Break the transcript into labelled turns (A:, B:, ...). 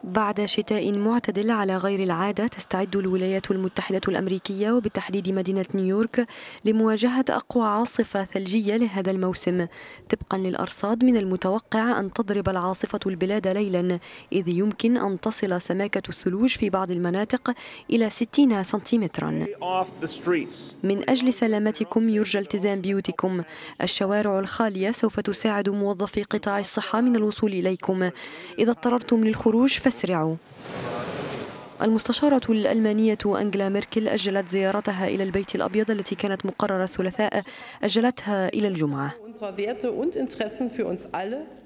A: بعد شتاء معتدل على غير العادة، تستعد الولايات المتحدة الأمريكية وبالتحديد مدينة نيويورك لمواجهة أقوى عاصفة ثلجية لهذا الموسم. طبقا للأرصاد، من المتوقع أن تضرب العاصفة البلاد ليلا، إذ يمكن أن تصل سماكة الثلوج في بعض المناطق إلى 60 سنتيمترا. من أجل سلامتكم يرجى التزام بيوتكم. الشوارع الخالية سوف تساعد موظفي قطاع الصحة من الوصول إليكم. إذا اضطررتم للخروج فاسرعوا. المستشارة الألمانية أنجلا ميركل أجلت زيارتها إلى البيت الأبيض التي كانت مقررة الثلاثاء، أجلتها إلى الجمعة.